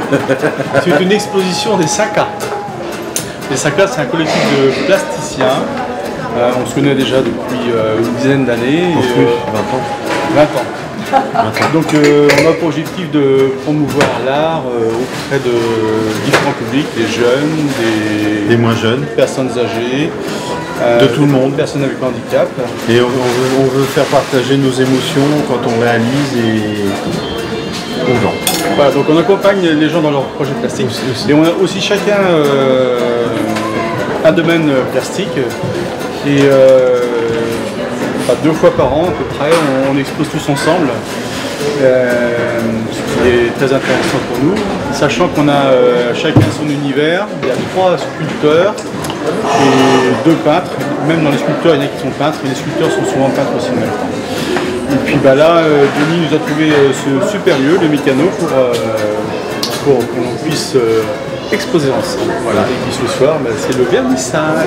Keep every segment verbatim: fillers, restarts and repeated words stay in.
C'est une exposition des Saka. Les Saka, c'est un collectif de plasticiens. Euh, on se connaît déjà depuis euh, une dizaine d'années. Plus, vingt ans. vingt ans. Donc euh, on a pour objectif de promouvoir l'art euh, auprès de différents publics, des jeunes, des, des moins jeunes, personnes âgées, euh, de tout le monde, personnes avec handicap. Et on, on, veut, on veut faire partager nos émotions quand on réalise et aux gens. Voilà, donc on accompagne les gens dans leurs projets plastiques. Aussi, aussi. Et on a aussi chacun euh, un domaine plastique. Et euh, enfin, deux fois par an à peu près, on, on expose tous ensemble, euh, ce qui est très intéressant pour nous, sachant qu'on a euh, chacun son univers. Il y a trois sculpteurs et deux peintres. Même dans les sculpteurs, il y en a qui sont peintres, et les sculpteurs sont souvent peintres aussi en même temps. Et puis bah, là, euh, Denis nous a trouvé euh, ce super lieu, le Mécano, pour, euh, pour qu'on puisse euh, exposer ensemble. Voilà. Et puis ce soir, bah, c'est le vernissage.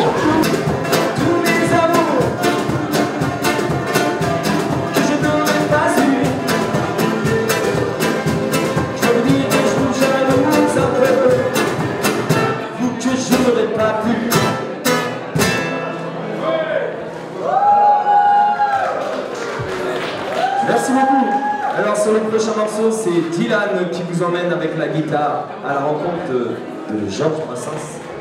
Merci beaucoup. Alors sur le prochain morceau, c'est Dylan qui vous emmène avec la guitare à la rencontre de, de Georges Brassens.